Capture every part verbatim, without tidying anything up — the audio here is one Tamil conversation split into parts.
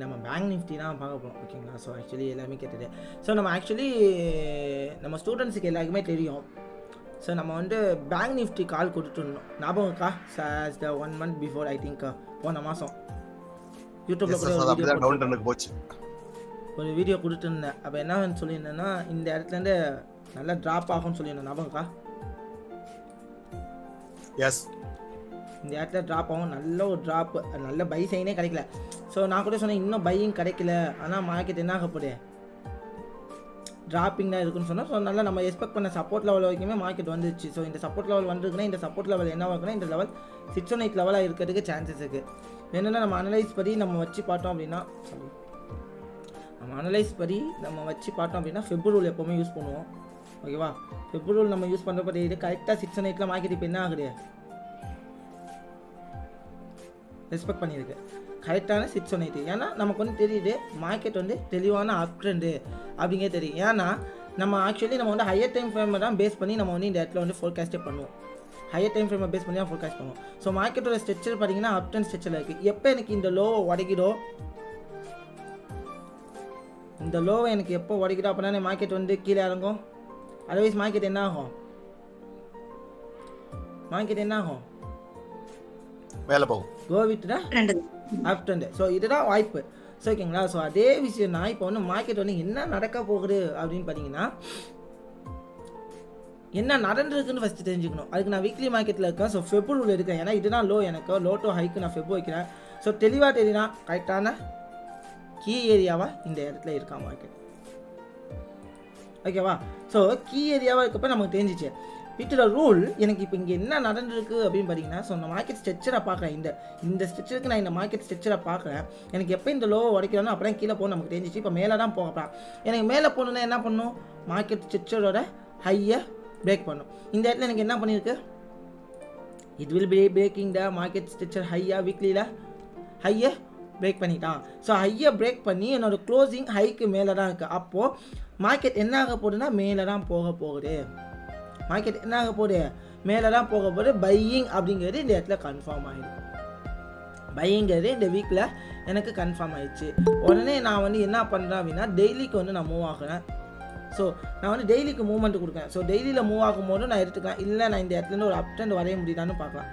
நம்ம பேங்க் நிஃப்டி தான் பார்க்க போகிறோம் ஓகேங்களா. ஸோ ஆக்சுவலி எல்லாமே கேட்டது. ஸோ நம்ம ஆக்சுவலி நம்ம ஸ்டூடெண்ட்ஸுக்கு எல்லாருக்குமே தெரியும். ஸோ நம்ம வந்து பேங்க் நிஃப்டி கால் கொடுத்துருந்தோம் ஞாபகம் இருக்கா? சாஸ் the one month before I think போன மாதம் யூடியூப்ல கூட ஒரு வீடியோ போச்சு ஒரு வீடியோ கொடுத்துருந்தேன். அப்போ என்ன சொல்லியிருந்தேன்னா இந்த இடத்துலேருந்து நல்லா ட்ராப் ஆகும்னு சொல்லியிருந்தேன் ஞாபகம் இருக்கா? எஸ், இந்த இடத்துல ட்ராப் ஆகும், நல்ல ஒரு ட்ராப், நல்ல பை சைனே கிடைக்கல. ஸோ நான் கூட சொன்னேன் இன்னும் பையிங் கிடைக்கல, ஆனால் மார்க்கெட் என்ன ஆகப்போகுது ட்ராப்பிங் தான் இருக்குன்னு சொன்னால். ஸோ நல்லா நம்ம எக்ஸ்பெக்ட் பண்ண சப்போர்ட் லெவல் வரைக்குமே மார்க்கெட் வந்துச்சு. ஸோ இந்த சப்போர்ட் லெவல் வந்துருக்குன்னா இந்த சப்போர்ட் லெவல் என்ன இருக்குன்னா இந்த லெவல் சிக்ஸ் ஒன் எயிட் லெவலாக இருக்கிறதுக்கு சான்சஸ் இருக்குது. என்னென்னா நம்ம அனலைஸ் படி நம்ம வச்சு பார்த்தோம் அப்படின்னா சாரி நம்ம அனலைஸ் படி நம்ம வச்சு பார்த்தோம் அப்படின்னா ஃபெப்ரவரி எப்போவுமே யூஸ் பண்ணுவோம் ஓகேவா. ஃபெப்ரவரி நம்ம யூஸ் பண்ணுறப்ப இது கரெக்டாக சிக்ஸ் ஒன் எயிட்டில் மார்க்கெட் இப்போ என்ன ஆகுது ரெஸ்பெக்ட் பண்ணியிருக்கு கரெக்டான சிக்ஸ் ஒன் எயிட்டி. ஏன்னா நமக்கு வந்து தெரியுது மார்க்கெட் வந்து தெளிவான அப் ட்ரெண்டு அப்படிங்கிறது தெரியும். ஏன்னா நம்ம ஆக்சுவலி நம்ம வந்து ஹையர் டைம் ஃப்ரேமை தான் பேஸ் பண்ணி நம்ம வந்து இந்த இடத்துல வந்து ஃபோர்காஸ்ட்டே பண்ணுவோம். ஹையர் டைம் ஃப்ரேமை பேஸ் பண்ணி தான் ஃபோர்காஸ்ட் பண்ணுவோம். ஸோ மார்க்கெட்டோட ஸ்ட்ரக்சர் பார்த்தீங்கன்னா அப் ட்ரெண்ட் ஸ்ட்ரக்சரில் இருக்குது. எப்போ எனக்கு இந்த லோ உடைக்கிதோ இந்த லோவை எனக்கு எப்போ உடைக்கிதோ அப்படின்னா மார்க்கெட் வந்து கீழே இறங்கும். அதர்வைஸ் மார்க்கெட் என்ன ஆகும் மார்க்கெட் என்ன ஆகும் மேலே போகும், go with the up trend. So இதுதான் வாய்ப்பு. ஸோ ஓகேங்களா. ஸோ அதே விஷயம் தான் இப்போ வந்து மார்க்கெட் வந்து என்ன நடக்க போகுது அப்படின்னு பார்த்தீங்கன்னா என்ன நடந்துருக்குன்னு ஃபஸ்ட்டு தெரிஞ்சுக்கணும். அதுக்கு நான் வீக்லி மார்க்கெட்டில் இருக்கேன். ஸோ ஃபெப்ரவரியில் இருக்கேன். ஏன்னா இதுதான் லோ, எனக்கு லோ டு ஹைக்கு நான் ஃபெப் வைக்கிறேன். ஸோ தெளிவாக தெரியுனா கரெக்டான கீ ஏரியாவாக இந்த இடத்துல இருக்கா மார்க்கெட் ஓகேவா. ஸோ கீ ஏரியாவாக இருக்கப்போ நமக்கு தெரிஞ்சிச்சு வித் த ரூல். எனக்கு இப்போ இங்கே என்ன நடந்திருக்கு அப்படின்னு பார்த்தீங்கன்னா ஸோ நான் மார்க்கெட் ஸ்ட்ரக்சரை பார்க்குறேன். இந்த இந்த ஸ்ட்ரக்சருக்கு நான் இந்த மார்க்கெட் ஸ்ட்ரக்சரை பார்க்குறேன். எனக்கு எப்போ இந்த லோவை உடைக்கிறோன்னா அப்படியே கீழே போகணும் நமக்கு தெரிஞ்சிச்சு. இப்போ மேலே தான் போகப்பா. எனக்கு மேலே போகணுன்னா என்ன பண்ணணும் மார்க்கெட் ஸ்ட்ரக்சரோட ஹையை பிரேக் பண்ணும். இந்த இடத்துல எனக்கு என்ன பண்ணியிருக்கு it will be breaking the market structure ஹையா வீக்லியில் ஹையை பிரேக் பண்ணிட்டான். ஸோ ஹையை பிரேக் பண்ணி என்னோட க்ளோசிங் ஹைக்கு மேலே தான் இருக்குது. அப்போது மார்க்கெட் என்ன ஆக போகுதுன்னா மேலே தான் போக போகுது. மார்க்கெட் என்ன ஆக போகுது மேலே தான் போக போகுது. பையிங் அப்படிங்கிறது இந்த இடத்துல கன்ஃபார்ம் ஆகிடுது. பையிங்கிறது இந்த வீக்கில் எனக்கு கன்ஃபார்ம் ஆகிடுச்சு. உடனே நான் வந்து என்ன பண்ணுறேன் அப்படின்னா டெய்லிக்கு வந்து நான் மூவ் ஆகுறேன். ஸோ நான் வந்து டெய்லிக்கு மூவ்மெண்ட் கொடுக்குறேன். ஸோ டெய்லியில் மூவ் ஆகும்போது நான் எடுத்துக்கலாம். இல்லை நான் இந்த இடத்துலேருந்து ஒரு அப் ட்ரெண்ட் வரைய முடியுதான்னு பார்க்கலாம்.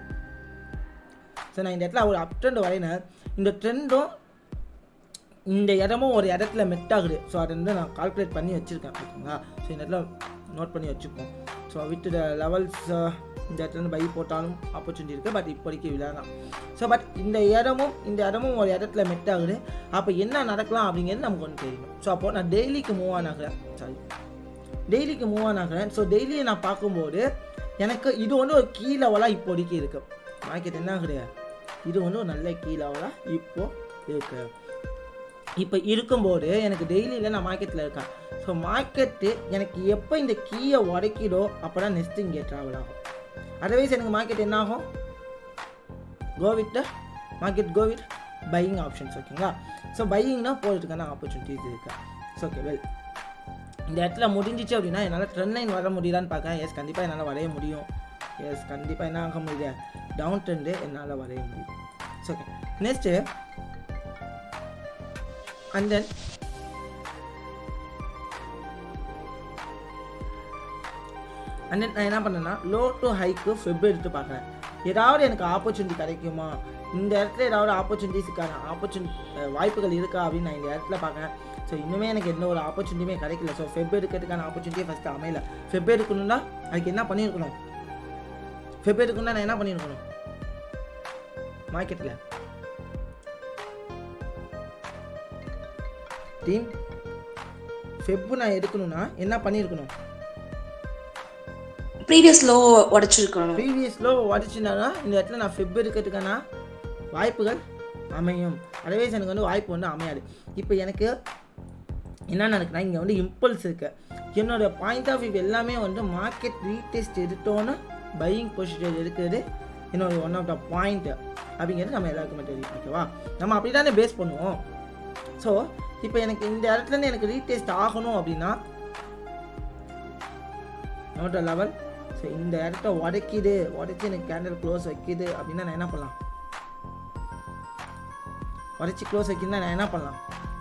ஸோ நான் இந்த இடத்துல ஒரு அப் ட்ரெண்ட் வரையினேன். இந்த ட்ரெண்டும் இந்த இடமும் ஒரு இடத்துல மெட் ஆகுது. ஸோ அதை வந்து நான் கால்குலேட் பண்ணி வச்சுருக்கேன் ஓகேங்களா. ஸோ இந்த இடத்துல நோட் பண்ணி வச்சுப்போம். ஸோ வித் த லெவல்ஸ் இந்த இடத்துல பை போட்டாலும் ஆப்பர்ச்சுனிட்டி இருக்குது. பட் இப்போதைக்கு விளையாடலாம். ஸோ பட் இந்த இடமும் இந்த இடமும் ஒரு இடத்துல மெட் ஆகுது. அப்போ என்ன நடக்கலாம் அப்படிங்கிறது நமக்கு ஒன்று தெரியும். ஸோ அப்போது நான் டெய்லிக்கு மூவ் ஆன் ஆகிறேன் சாரி டெய்லிக்கு மூவ் ஆன் ஆகிறேன். ஸோ டெய்லியை நான் பார்க்கும்போது எனக்கு இது வந்து ஒரு கீ லெவலாக இப்போதைக்கு இருக்குது. மார்க்கெட் என்ன ஆகுது இது வந்து ஒரு நல்ல கீ லெவலாக இப்போது இருக்குது. இப்போ இருக்கும்போது எனக்கு டெய்லியில் நான் மார்க்கெட்டில் இருக்கேன். ஸோ மார்க்கெட்டு எனக்கு எப்போ இந்த கீயை உடைக்கிதோ அப்போ தான் நெக்ஸ்ட்டு இங்கே ட்ராவல் ஆகும். அதர்வைஸ் எனக்கு மார்க்கெட் என்ன ஆகும் go with the market go with buying options ஓகேங்களா. ஸோ பையிங்னா போகிறதுக்கான ஆப்பர்ச்சுனிட்டிஸ் இருக்குது. ஸோ ஓகே வெல் இந்த இடத்துல முடிஞ்சிச்சு அப்படின்னா என்னால் ட்ரெண்ட் லைன் வர முடியுதான்னு பார்க்குறேன். எஸ் கண்டிப்பாக என்னால் வரைய முடியும். எஸ் கண்டிப்பாக என்ன ஆக முடியாது டவுன் ட்ரெண்டு என்னால் வரைய முடியும். So okay next and then and then நான் என்ன பண்ணேன்னா லோ டு ஹைக்கு ஃபெப் எடுத்து பார்க்குறேன். ஏதாவது எனக்கு ஆப்பர்ச்சுனிட்டி கிடைக்குமா இந்த இடத்துல ஏதாவது ஆப்பர்ச்சுனிட்டிஸுக்கான ஆப்பர்ச்சுனிட்டி வாய்ப்புகள் இருக்கா அப்படின்னு நான் இந்த இடத்துல பார்க்குறேன். ஸோ இன்னுமே எனக்கு எந்த ஒரு ஆப்பர்ச்சுனிட்டியுமே கிடைக்கல. ஸோ ஃபெப் எடுக்கிறதுக்கான ஆப்பர்ச்சுனிட்டியே ஃபஸ்ட்டு அமையல. ஃபெப் எடுக்கணும்னா அதுக்கு என்ன பண்ணியிருக்கணும் ஃபெப் எடுக்கணும்னா நான் என்ன பண்ணியிருக்கணும் மார்க்கெட்டில் டீம் ஃபெப் நான் எடுக்கணும்னா என்ன பண்ணியிருக்கணும் ப்ரீவியஸ் லோ உடைச்சிருக்கணும். ப்ரீவியஸ் லோ உடைச்சிருந்தா இந்த இடத்துல நான் ஃபெப் எடுக்கிறதுக்கான வாய்ப்புகள் அமையும். அதர்வைஸ் எனக்கு வந்து வாய்ப்பு வந்து அமையாது. இப்போ எனக்கு என்ன நடக்குன்னா இங்கே வந்து இம்பல்ஸ் இருக்குது. என்னோட பாயிண்ட் ஆஃப் வியூ எல்லாமே வந்து மார்க்கெட் ரீடெஸ்ட் எடுத்தோன்னு பையிங் பொசிஷன் எடுக்கிறது என்னோட ஒன் ஆஃப் த பாயிண்ட் அப்படிங்கிறது நம்ம எல்லாருக்குமே தெரியும் ஓகேவா. நம்ம அப்படி தானே பேஸ் பண்ணுவோம். ஸோ இப்போ எனக்கு இந்த இடத்துலேருந்து எனக்கு ரீடெஸ்ட் ஆகணும் அப்படின்னா நோட் லெவல். ஸோ இந்த இடத்த உடைக்கிது உடைச்சி எனக்கு கேண்டில் க்ளோஸ் வைக்கிது அப்படின்னா நான் என்ன பண்ணலாம் உடச்சி க்ளோஸ் வைக்கணும்னா நான் என்ன பண்ணலாம்?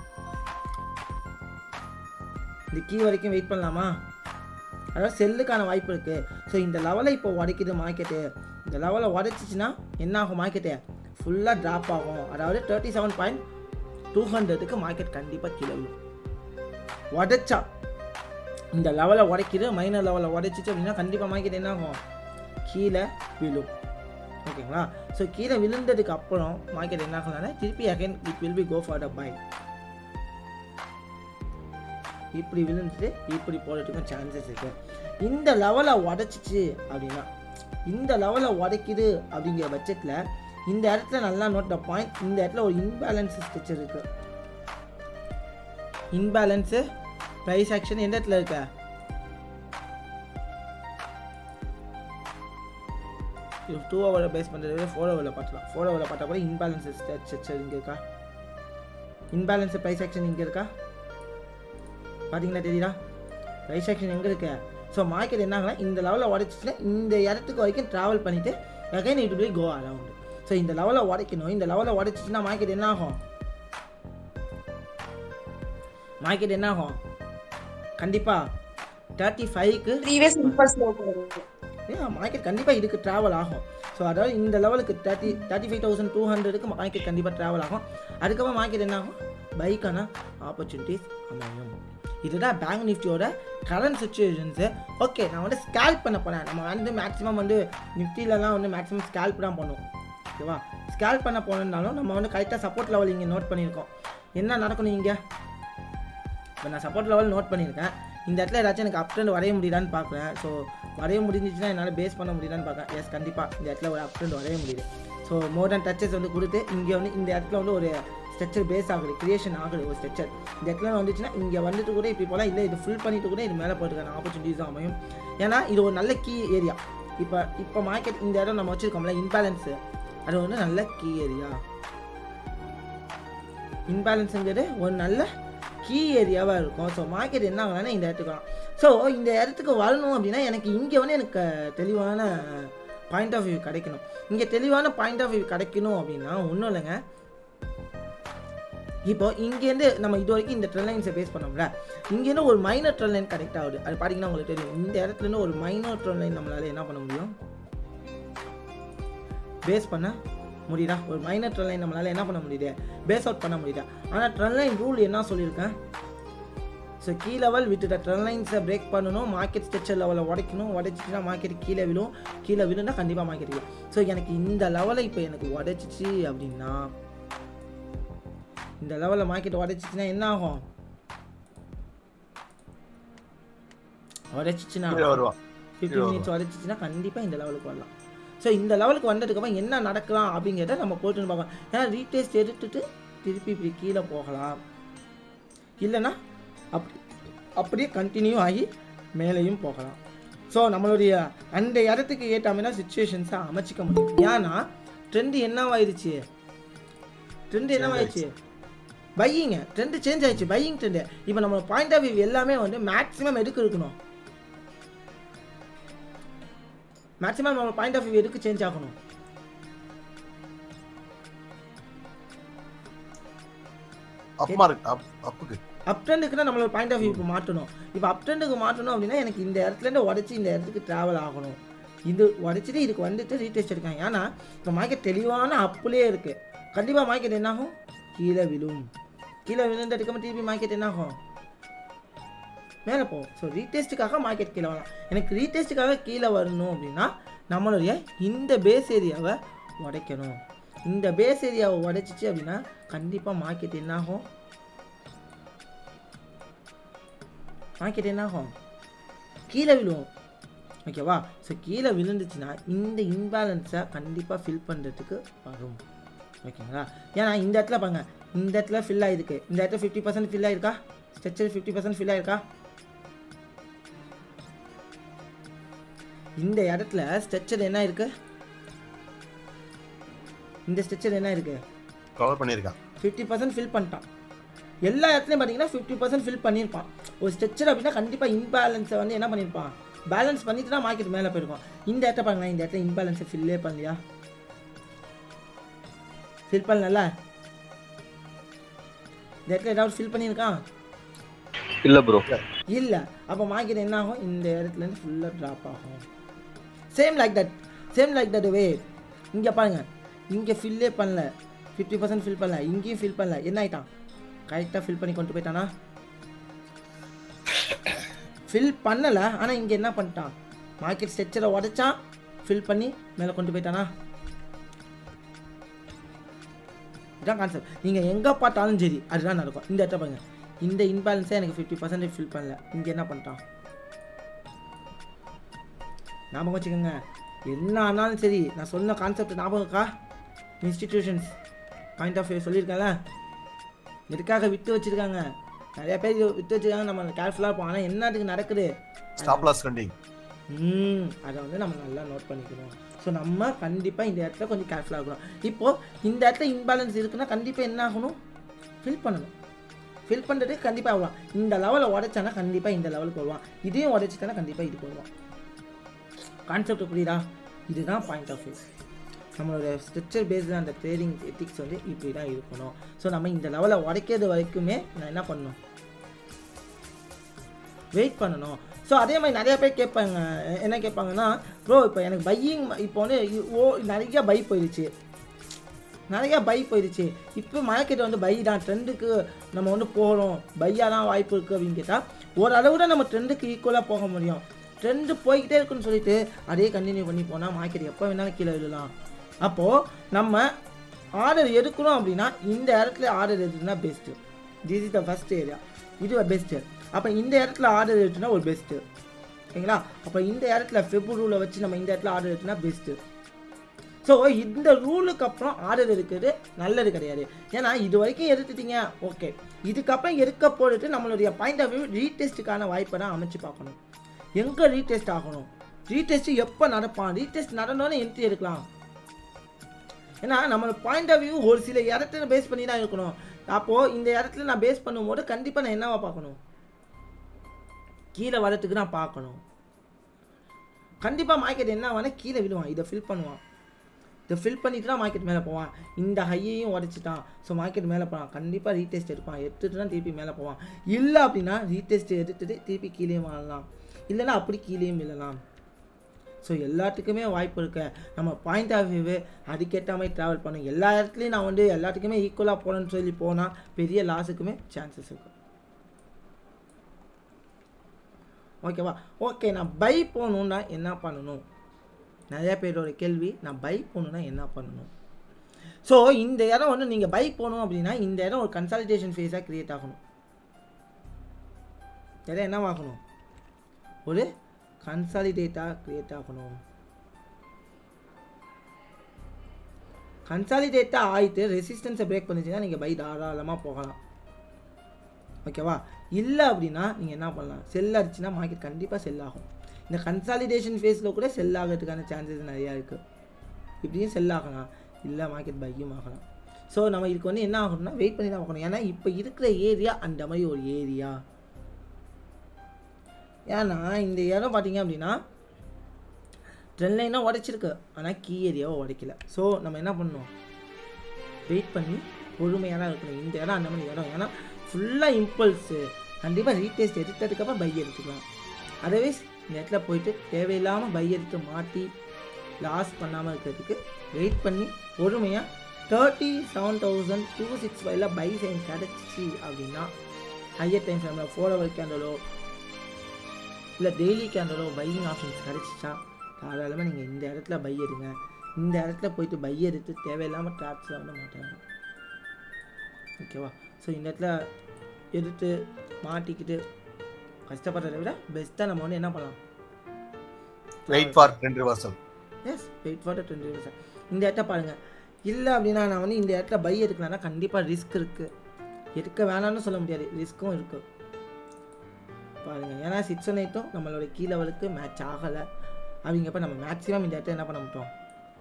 இந்த கீ வரைக்கும் வெயிட் பண்ணலாமா? அதாவது செல்லுக்கான வாய்ப்பு இருக்குது. ஸோ இந்த லெவலை இப்போ உடைக்குது மார்க்கெட்டு. இந்த லெவலை உடைச்சிச்சின்னா என்ன ஆகும்? மார்க்கெட்டு ஃபுல்லாக ட்ராப் ஆகும். அதாவது தேர்ட்டி செவன் பாயிண்ட் டூ ஹண்ட்ரடுக்கு மார்க்கெட் கண்டிப்பாக கீழே விழும். உடைச்சா இந்த லெவலை உடைக்கிது, மைனர் லெவலை உடைச்சிச்சு அப்படின்னா கண்டிப்பாக மார்க்கெட் என்ன ஆகும்? கீழே விழும். ஓகேங்களா? ஸோ கீழே விழுந்ததுக்கு அப்புறம் மார்க்கெட் என்ன ஆகலாம்னா திருப்பி again it will be go for the buy. இப்படி விழுந்துட்டு இப்படி போகிறதுக்கும் சான்சஸ் இருக்குது. இந்த லெவலை உடைச்சிச்சு அப்படின்னா, இந்த லெவலை உடைக்குது அப்படிங்கிற பட்சத்தில் இந்த இடத்துல நல்லா நோட் த பாயிண்ட். இந்த இடத்துல ஒரு இன்பேலன்ஸ் ஸ்ட்ரக்சர் இருக்குது. இன்பேலன்ஸு ப்ரைஸ் ஆக்ஷன் எந்த இடத்துல இருக்க? டூ ஹவரில் பேஸ் பண்ணுறது ஃபோர் ஹவரில் பார்க்கலாம். ஃபோர் ஹவரில் பார்த்தா கூட இன்பேலன்ஸ் ஸ்ட்ரக்சர் இங்கே இருக்கா? இன்பேலன்ஸ் ப்ரைஸ் ஆக்ஷன் இங்கே இருக்கா? பார்த்தீங்களா? தெரியுதா? ப்ரைஸ் ஆக்ஷன் எங்கே இருக்கு? ஸோ மார்க்கெட் என்ன ஆகலாம்? இந்த லெவலில் உடைச்சிச்சுன்னா இந்த இடத்துக்கு வரைக்கும் ட்ராவல் பண்ணிவிட்டு again it will go around. So இந்த லெவலை உடைக்கணும். இந்த லெவலை உடைச்சிச்சுன்னா மார்க்கெட் என்ன ஆகும்? மார்க்கெட் என்ன ஆகும்? கண்டிப்பாக தேர்ட்டி ஃபைவ்க்கு ஏன் மார்க்கெட் கண்டிப்பாக இதுக்கு ட்ராவல் ஆகும். ஸோ அதாவது இந்த லெவலுக்கு thirty thirty five thousand two ஹண்ட்ரடுக்கு மார்க்கெட் கண்டிப்பாக ட்ராவல் ஆகும். அதுக்கப்புறம் மார்க்கெட் என்ன ஆகும்? பைக்கான ஆப்பர்ச்சுனிட்டிஸ் அமையும். இதுதான் பேங்க் நிஃப்டியோட கரண்ட் சுச்சுவேஷன்ஸு. ஓகே, நான் வந்து ஸ்கேல்ப் பண்ண போனேன். நம்ம வந்து மேக்ஸிமம் வந்து நிஃப்டிலலாம் வந்து மேக்ஸிமம் ஸ்கேல்ப் தான் பண்ணுவோம். ஓகேவா? ஸ்கேல்ப் பண்ண போனோம்னாலும் நம்ம வந்து கரெக்டாக சப்போர்ட் லெவல் இங்கே நோட் பண்ணியிருக்கோம். என்ன நடக்கணும் இங்கே? இப்போ நான் சப்போர்ட் லெவல் நோட் பண்ணியிருக்கேன். இந்த இடத்துல ஏதாச்சும் எனக்கு அப் ட்ரெண்ட் வரைய முடியுதான்னு பார்க்குறேன். ஸோ வரைய முடிஞ்சிச்சுன்னா என்னால் பேஸ் பண்ண முடியுதான்னு பார்க்குறேன். எஸ், கண்டிப்பாக இந்த இடத்துல ஒரு அப் ட்ரெண்ட் வரைய முடியுது. ஸோ மோர் தென் டச்சஸ் வந்து கொடுத்து இங்கே வந்து இந்த இடத்துல வந்து ஒரு ஸ்ட்ரக்சர் பேஸ் ஆகுது, கிரியேஷன் ஆகுது ஒரு ஸ்ட்ரக்சர். இந்த இடத்துல வந்துச்சுன்னா இங்கே வந்துட்டு கூட இப்போ போகலாம், இல்லை இது ஃபுல் பண்ணிட்டு கூட இது மேலே போகிறதுக்கான ஆப்பர்ச்சுனிட்டிஸ் தான் அமையும். ஏன்னா இது ஒரு நல்ல கீ ஏரியா. இப்போ இப்போ மார்க்கெட் இந்த இடம் நம்ம வச்சுருக்கோம்ல இன்பேலன்ஸு, அது வந்து நல்ல கீ ஏரியா. இன்பேலன்ஸுங்கிறது ஒரு நல்ல கீ ஏரியாவாக இருக்கும். ஸோ மார்க்கெட் என்ன ஆகலாம்னா இந்த இடத்துக்கு வரலாம். ஸோ இந்த இடத்துக்கு வரணும் அப்படின்னா எனக்கு இங்கே வந்து எனக்கு தெளிவான பாயிண்ட் ஆஃப் வியூ கிடைக்கணும். இங்கே தெளிவான பாயிண்ட் ஆஃப் வியூ கிடைக்கணும் அப்படின்னா ஒன்றும் இல்லைங்க. இப்போ இங்கேருந்து நம்ம இது வரைக்கும் இந்த ட்ரெண்ட் லைன்ஸை பேஸ் பண்ணோம்ல, இங்கேருந்து ஒரு மைனர் ட்ரெண்ட் லைன் கரெக்ட் ஆகுது. அது பார்த்தீங்கன்னா உங்களுக்கு தெரியும். இந்த இடத்துலேருந்து ஒரு மைனர் ட்ரெண்ட் லைன் நம்மளால் என்ன பண்ண முடியும்? பேஸ் பண்ண முடியுதா? ஒரு மைனர் ட்ரெண்ட் லைன் நம்மளால் என்ன பண்ண முடியுது? பேஸ் அவுட் பண்ண முடியுதா? ஆனால் ட்ரெண்ட் லைன் ரூல் என்ன சொல்லியிருக்கேன்? ஸோ கீ லெவல் விட்டு ட்ரெண்ட் லைன்ஸை பிரேக் பண்ணணும், மார்க்கெட் ஸ்ட்ரக்சர் லெவலை உடைக்கணும். உடைச்சிச்சுன்னா மார்க்கெட் கீழே விழும். கீழே விழுன்னா கண்டிப்பாக மார்க்கெட் விழும். ஸோ எனக்கு இந்த லெவலை இப்போ எனக்கு உடைச்சிச்சு அப்படின்னா, இந்த லெவலில் மார்க்கெட் உடைச்சிச்சுன்னா என்ன ஆகும்? உடைச்சிச்சுன்னா ஃபிஃப்டி மினிட்ஸ் உடைச்சிச்சுன்னா கண்டிப்பாக இந்த லெவலுக்கு வரலாம். ஸோ இந்த லெவலுக்கு வந்ததுக்கப்புறம் என்ன நடக்கலாம் அப்படிங்கிறத நம்ம போட்டுன்னு பார்க்கலாம். ஏன்னா ரீடெஸ்ட் எடுத்துட்டு திருப்பி இப்படி கீழே போகலாம், இல்லைன்னா அப்படி அப்படியே கண்டினியூ ஆகி மேலேயும் போகலாம். ஸோ நம்மளுடைய அந்த இடத்துக்கு ஏற்ற மாதிரி சுச்சுவேஷன்ஸை அமைச்சிக்க முடியும். ஏன்னா ட்ரெண்டு என்னவாயிடுச்சு? ட்ரெண்டு என்னவாயிடுச்சு? பையிங்க ட்ரெண்டு சேஞ்ச் ஆயிடுச்சு. Buying trend. இப்போ நம்ம பாயிண்ட் ஆஃப் வியூ எல்லாமே வந்து மேக்ஸிமம் எதுக்கு இருக்கணும்? மேக்ஸிமம் நம்ம பாயிண்ட் ஆஃப் வியூ எதுக்கு சேஞ்ச் ஆகணும்? அப் ட்ரெண்டுக்குன்னா நம்மளோட பாயிண்ட் ஆஃப் வியூ இப்போ மாற்றணும். இப்போ அப் ட்ரெண்டுக்கு மாற்றணும் அப்படின்னா எனக்கு இந்த இடத்துலேருந்து உடச்சி இந்த இடத்துக்கு ட்ராவல் ஆகணும். இது உடச்சிட்டு இதுக்கு வந்துட்டு ரீடெஸ்ட் எடுக்காங்க. ஏன்னா இப்போ மார்க்கெட் தெளிவான அப்புலேயே இருக்குது. கண்டிப்பாக மார்க்கெட் என்னாகும்? கீழே விழும். கீழே விழுந்ததுக்கு திருப்பி மார்க்கெட் என்னாகும்? மேலே போகும். ஸோ ரீடெஸ்ட்டுக்காக மார்க்கெட் கீழே வரலாம். எனக்கு ரீடெஸ்ட்டுக்காக கீழே வரணும் அப்படின்னா நம்மளுடைய இந்த பேஸ் ஏரியாவை உடைக்கணும். இந்த பேஸ் ஏரியாவை உடைச்சிச்சு அப்படின்னா கண்டிப்பாக மார்க்கெட் என்னாகும்? மார்க்கெட் என்னாகும்? கீழே விழுவோம். ஓகேவா? ஸோ கீழே விழுந்துச்சுன்னா இந்த இன்பேலன்ஸை கண்டிப்பாக ஃபில் பண்ணுறதுக்கு வரும். ஓகேங்களா? ஏன்னா இந்த இடத்துல பாருங்க, இந்த இடத்துல ஃபில் ஆகிருக்கு. இந்த இடத்துல ஃபிஃப்டி பர்சன்ட் ஃபில் ஆகிருக்கா? ஸ்ட்ரக்சர் ஃபிஃப்டி பர்சன்ட் ஃபில் ஆகிருக்கா? இந்த இடத்துல ஸ்ட்ரக்சர் என்ன இருக்கு? இந்த ஸ்ட்ரக்சர் என்ன இருக்கு? கவர் பண்ணியிருக்கான். ஃபிஃப்டி பர்சன்ட் ஃபில் பண்ணிட்டான். எல்லா இடத்துலையும் பார்த்தீங்கன்னா ஃபிஃப்டி பர்சன்ட் ஃபில் பண்ணியிருப்பான். ஒரு ஸ்ட்ரக்சர் அப்படின்னா கண்டிப்பாக இன்பேலன்ஸை வந்து என்ன பண்ணியிருப்பான்? பேலன்ஸ் பண்ணிட்டு தான் மார்க்கெட் மேலே போயிருக்கும். இந்த இடத்த பாருங்களேன், இந்த இடத்துல இன்பேலன்ஸை ஃபில்லே பண்ணலையா? ஃபில் பண்ணல. இந்த இடத்துல ஏதாவது ஃபில் பண்ணியிருக்கான் இல்லை ப்ரோ. இல்லை. அப்போ மார்க்கெட் என்ன ஆகும், இந்த இடத்துலேருந்து ஃபுல்லாக ட்ராப் ஆகும். Same like that same like that way. இங்கே பாருங்கள், இங்கே ஃபில்லே பண்ணல, ஃபிஃப்டி பர்சன்ட் ஃபில் பண்ணல, இங்கேயும் ஃபில் பண்ணல. என்ன ஆகிட்டான், கரெக்டாக ஃபில் பண்ணி கொண்டு போயிட்டானா? ஃபில் பண்ணலை, ஆனால் இங்கே என்ன பண்ணிட்டான், மார்க்கெட் ஸ்ட்ரக்சரை உடைச்சான், ஃபில் பண்ணி மேலே கொண்டு போயிட்டானா? இதுதான் கான்செப்ட். நீங்கள் எங்கே பார்த்தாலும் சரி அதுதான் நடக்கும். இந்த இடத்துல பாருங்கள், இந்த இன்பேலன்ஸே எனக்கு ஃபிஃப்டி பர்சன்டேஜ் ஃபில் பண்ணல, இங்கே என்ன பண்ணிட்டான்? ஞாபகம் வச்சுக்கோங்க, என்ன ஆனாலும் சரி நான் சொன்ன கான்செப்ட் ஞாபகம் இருக்கா? இன்ஸ்டிடியூஷன்ஸ் பாயிண்ட் ஆஃப் வியூ சொல்லியிருக்கேன்ல, எதுக்காக விட்டு வச்சுருக்காங்க, நிறைய பேர் விட்டு வச்சுருக்காங்க. நம்ம கேர்ஃபுல்லாக இருப்போம், ஆனால் என்னத்துக்கு நடக்குது, ஸ்டாப் லாஸ் ட்ரெண்டிங். ம் அதை வந்து நம்ம நல்லா நோட் பண்ணிக்கணும். ஸோ நம்ம கண்டிப்பாக இந்த இடத்துல கொஞ்சம் கேர்ஃபுல்லாக இருக்கணும். இப்போது இந்த இடத்துல இன்பேலன்ஸ் இருக்குன்னா கண்டிப்பாக என்ன ஆகணும், ஃபில் பண்ணணும். ஃபில் பண்ணுறதுக்கு கண்டிப்பாக வருவான். இந்த லெவலில் உடைச்சானா கண்டிப்பாக இந்த லெவலுக்கு வருவான், இதையும் உடைச்சிட்டானா கண்டிப்பாக இதுக்கு வருவான். கான்செப்ட் புரியுதா? இதுதான் பாயிண்ட் ஆஃப் வியூ. நம்மளோட ஸ்ட்ரக்சர் பேஸ்டு அந்த ட்ரேடிங் எத்திக்ஸ் வந்து இப்படி தான் இருக்கணும். ஸோ நம்ம இந்த லெவலில் உடைக்கிறது வரைக்குமே நான் என்ன பண்ணணும், வெயிட் பண்ணணும். ஸோ அதே மாதிரி நிறைய பேர் கேட்பாங்க, என்ன கேட்பாங்கன்னா, ப்ரோ இப்போ எனக்கு பையிங் இப்போ வந்து ஓ நிறையா பை போயிடுச்சு நிறையா பை போயிடுச்சு இப்போ மார்க்கெட் வந்து பை தான், ட்ரெண்டுக்கு நம்ம வந்து போகிறோம், பையாக தான் வாய்ப்பு இருக்குது அப்படின்னு கேட்டால், ஓரளவு தான் நம்ம ட்ரெண்டுக்கு ஈக்குவலாக போக முடியும். ட்ரெண்டு போய்கிட்டே இருக்குன்னு சொல்லிட்டு அதே கண்டினியூ பண்ணி போனால் மார்க்கெட் எப்போ வேணாலும் கீழே விழலாம். அப்போது நம்ம ஆர்டர் எடுக்கணும் அப்படின்னா இந்த இடத்துல ஆர்டர் எடுத்துனா best. This is the first area, இது பெஸ்ட்டு. அப்போ இந்த இடத்துல ஆர்டர் எடுத்துனா ஒரு பெஸ்ட்டு, ஓகேங்களா? அப்போ இந்த இடத்துல ஃபெப் ரூலை வச்சு நம்ம இந்த இடத்துல ஆர்டர் எடுத்துனா பெஸ்ட்டு. ஸோ இந்த ரூலுக்கு அப்புறம் ஆர்டர் எடுக்கிறது நல்லது கிடையாது. ஏன்னா இது வரைக்கும் எடுத்துட்டீங்க, ஓகே, இதுக்கப்புறம் எடுக்க போட்டு நம்மளுடைய பாயிண்ட் ஆஃப் வியூ ரீடெஸ்ட்டுக்கான வாய்ப்பை தான் அமைச்சு பார்க்கணும். எங்கே ரீடெஸ்ட் ஆகணும், ரீடெஸ்ட்டு எப்போ நடப்பான், ரீடெஸ்ட் நடந்தோன்னே என்ட்ரி எடுக்கலாம். ஏன்னா நம்மளோட பாயிண்ட் ஆஃப் வியூ ஒரு சில இடத்துல பேஸ் பண்ணி தான் இருக்கணும். அப்போது இந்த இடத்துல நான் பேஸ் பண்ணும்போது கண்டிப்பாக நான் என்னவா பார்க்கணும், கீழே வரத்துக்கு நான் பார்க்கணும். கண்டிப்பாக மார்க்கெட் என்ன வேணால் கீழே விடுவான், இதை ஃபில் பண்ணுவான், இதை ஃபில் பண்ணிட்டு தான் மார்க்கெட் மேலே போவான். இந்த ஹையையும் உடச்சிட்டான், ஸோ மார்க்கெட் மேலே போவான், கண்டிப்பாக ரீடெஸ்ட் எடுப்பான், எடுத்துகிட்டு தான் திருப்பி மேலே போவான். இல்லை அப்படின்னா ரீடெஸ்ட் எடுத்துகிட்டு திருப்பி கீழே வாழலாம், இல்லைன்னா அப்படி கீழேயும் விழலாம். ஸோ எல்லாத்துக்குமே வாய்ப்பு இருக்கு. நம்ம பாயிண்ட் ஆஃப் வியூ அதுக்கேற்ற மாதிரி ட்ராவல் பண்ணும். எல்லா இடத்துலையும் நான் வந்து எல்லாத்துக்குமே ஈக்குவலாக போகணுன்னு சொல்லி போனால் பெரிய லாஸுக்குமே சான்சஸ் இருக்கும். ஓகேவா? ஓகே, நான் பை போகணுன்னா என்ன பண்ணணும், நிறைய பேரோட கேள்வி, நான் பை போகணுன்னா என்ன பண்ணணும். ஸோ இந்த இடம் வந்து நீங்கள் பை போகணும் அப்படின்னா இந்த இடம் ஒரு கன்சாலிடேஷன் ஃபேஸாக க்ரியேட் ஆகணும். இடம் என்னவாகணும், ஒரு கன்சாலிடேட்டாக க்ரியேட் ஆகணும். கன்சாலிடேட்டாக ஆகிட்டு ரெசிஸ்டன்ஸை பிரேக் பண்ணிச்சுன்னா நீங்கள் பை தாராளமாக போகலாம், ஓகேவா? இல்லை அப்படின்னா நீங்கள் என்ன பண்ணலாம், செல் அடிச்சுன்னா மார்க்கெட் கண்டிப்பாக செல் ஆகும். இந்த கன்சாலிடேஷன் ஃபேஸில் கூட செல் ஆகிறதுக்கான சான்சஸ் நிறையா இருக்குது. இப்படியும் செல் ஆகலாம், இல்லை மார்க்கெட் பையும் ஆகலாம். ஸோ நம்ம இதுக்கு வந்து என்ன ஆகணும்னா வெயிட் பண்ணி தான் ஆகணும். ஏன்னா இப்போ இருக்கிற ஏரியா அந்த மாதிரி ஒரு ஏரியா. ஏன்னா இந்த இடம் பார்த்தீங்க அப்படின்னா ட்ரெண்ட் லைனாக உடைச்சிருக்கு, ஆனால் கீ ஏரியாவை உடைக்கல. ஸோ நம்ம என்ன பண்ணணும், வெயிட் பண்ணி பொறுமையாக தான் இருக்கணும். இந்த இடம் அந்த மாதிரி இடம், ஏன்னா ஃபுல்லாக இம்பல்ஸு, கண்டிப்பாக ரீடெஸ்ட் எடுத்ததுக்கப்புறம் பை எடுத்துக்கலாம். அதர்வைஸ் இந்த இடத்துல போயிட்டு தேவையில்லாமல் பை எடுத்து மாட்டி லாஸ் பண்ணாமல் இருக்கிறதுக்கு வெயிட் பண்ணி பொறுமையாக thirty seven thousand two six ஃபைவ்ல பை சைன் கிடச்சிச்சு அப்படின்னா ஹையர் டைம் ஃப்ரேமில் ஃபோர் ஹவர் கேண்டலோ இல்லை டெய்லி கேண்டலோ பையிங் ஆப்ஷன்ஸ் கிடச்சிச்சா தாராளமாக நீங்கள் இந்த இடத்துல பை எடுங்க. இந்த இடத்துல போயிட்டு பை எடுத்து தேவையில்லாமல் ட்ராப்ஸில் வந்து மாட்டாங்க, ஓகேவா? ஸோ இந்த இடத்துல எடுத்து மாட்டிக்கிட்டு கஷ்டப்படுறதை விட பெஸ்ட்டாக நம்ம வந்து என்ன பண்ணலாம், wait for trend reversal. Yes, wait for trend reversal. இந்த இடத்த பாருங்கள். இல்லை அப்படின்னா நான் வந்து இந்த இடத்துல பை எடுக்கலாம்னா கண்டிப்பாக ரிஸ்க் இருக்குது, எடுக்க வேணாம்னு சொல்ல முடியாது, ரிஸ்க்கும் இருக்குது பாருங்கள். ஏன்னா சிக்ஸ் ஒன் எயிட்டும் நம்மளோட கீ லெவலுக்கு மேட்ச் ஆகலை அப்படிங்கப்ப நம்ம மேக்ஸிமம் இந்த இடத்த என்ன பண்ண மாட்டோம்,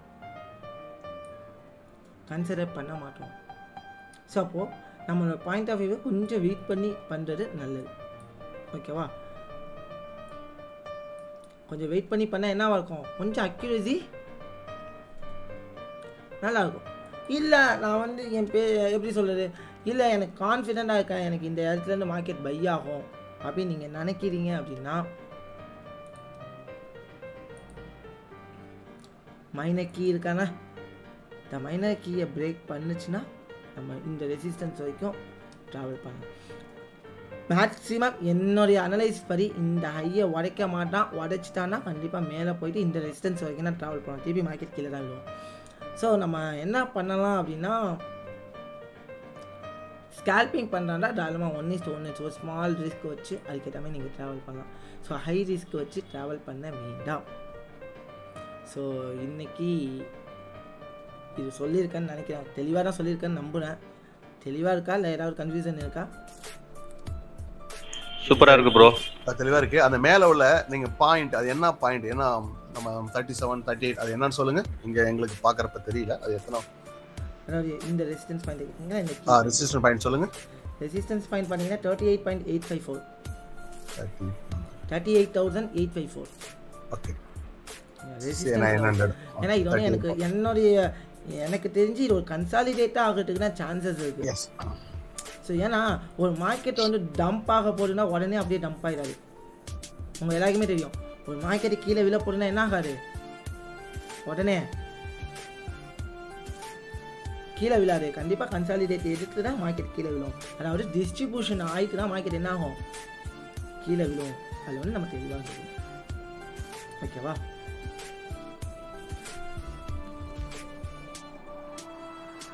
கன்சிடர் பண்ண மாட்டோம். ஸோ அப்போது நம்மளோட பாயிண்ட் ஆஃப் வியூவை கொஞ்சம் வெயிட் பண்ணி பண்ணுறது நல்லது, ஓகேவா? கொஞ்சம் வெயிட் பண்ணி பண்ணால் என்னவா இருக்கும், கொஞ்சம் அக்யூரசி நல்லாயிருக்கும். இல்லை நான் வந்து என் பே எப்படி சொல்கிறது, இல்லை எனக்கு கான்ஃபிடெண்ட்டாக இருக்கேன், எனக்கு இந்த இடத்துலேருந்து மார்க்கெட் பை ஆகும் அப்படின்னு நீங்கள் நினைக்கிறீங்க அப்படின்னா மைனர் கீ இருக்கானா, இந்த மைனர் கீயை பிரேக் பண்ணுச்சுன்னா நம்ம இந்த ரெசிஸ்டன்ஸ் வரைக்கும் ட்ராவல் பண்ணலாம். மேக்ஸிமம் என்னுடைய அனலைஸ் படி இந்த ஹையை உடைக்க மாட்டான், உடைச்சிட்டான்னா கண்டிப்பாக மேலே போயிட்டு இந்த ரெசிஸ்டன்ஸ் வரைக்கும் நான் ட்ராவல் பண்ணுவோம், திருப்பி மார்க்கெட் கீழே தான் விடுவோம். ஸோ நம்ம என்ன பண்ணலாம் அப்படின்னா ஸ்கேல்பிங் பண்ணுறாண்டா தாராளமாக ஒன் இஸ் ஒன் இஸ் ஒரு ஸ்மால் ரிஸ்க் வச்சு அதுக்கேற்ற மாதிரி நீங்கள் ட்ராவல் பண்ணலாம். ஸோ ஹை ரிஸ்க் வச்சு ட்ராவல் பண்ண வேண்டாம். ஸோ இன்றைக்கி இது சொல்லியிருக்கேன்னு நினைக்கிறேன், தெளிவாக தான் சொல்லியிருக்கேன்னு நம்புகிறேன். தெளிவாக இருக்கா இல்லை ஏதாவது கன்ஃபியூஷன் இருக்கா? சூப்பரா இருக்கு ப்ரோ. தெளிவா இருக்கு. அந்த மேல உள்ள நீங்க பாயிண்ட் அது என்ன பாயிண்ட், ஏன்னா நம்ம தேர்ட்டி செவன் தேர்ட்டி எயிட் அது என்னன்னு சொல்லுங்க. இங்க எங்களுக்கு பாக்குறப்ப தெரியல அது எத்தனை. அதாவது இந்த ரெசிஸ்டன்ஸ் பாயிண்ட் இருக்குங்களா, இந்த ஆ ரெசிஸ்டன்ஸ் பாயிண்ட் சொல்லுங்க. ரெசிஸ்டன்ஸ் பாயிண்ட் பார்த்தீங்கன்னா thirty eight point eight five four thirty eight thousand eight five four okay. ஏன்னா இது வந்து எனக்கு என்னுடைய எனக்கு தெரிஞ்சு இது ஒரு கன்சாலிடேட்டாக ஆகிறதுக்கு தான் சான்சஸ் இருக்குது. ஸோ ஏன்னா ஒரு மார்க்கெட் வந்து டம்ப் ஆக போடுன்னா உடனே அப்படியே டம்ப் ஆகிடாது. உங்கள் எல்லாருக்குமே தெரியும், ஒரு மார்க்கெட்டு கீழே விழ போடுன்னா என்ன ஆகாது, உடனே கீழே விழாது. கண்டிப்பாக கன்சாலிடேட் எடுத்து தான் மார்க்கெட் கீழே விழும். அதாவது டிஸ்ட்ரிபியூஷன் ஆகிட்டு தான் மார்க்கெட் என்ன ஆகும், கீழே விழும். அதில் வந்து நம்ம தெளிவாக தெரியும். ஓகேவா?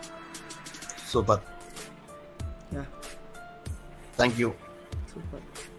Super. Yeah. Thank you. Super.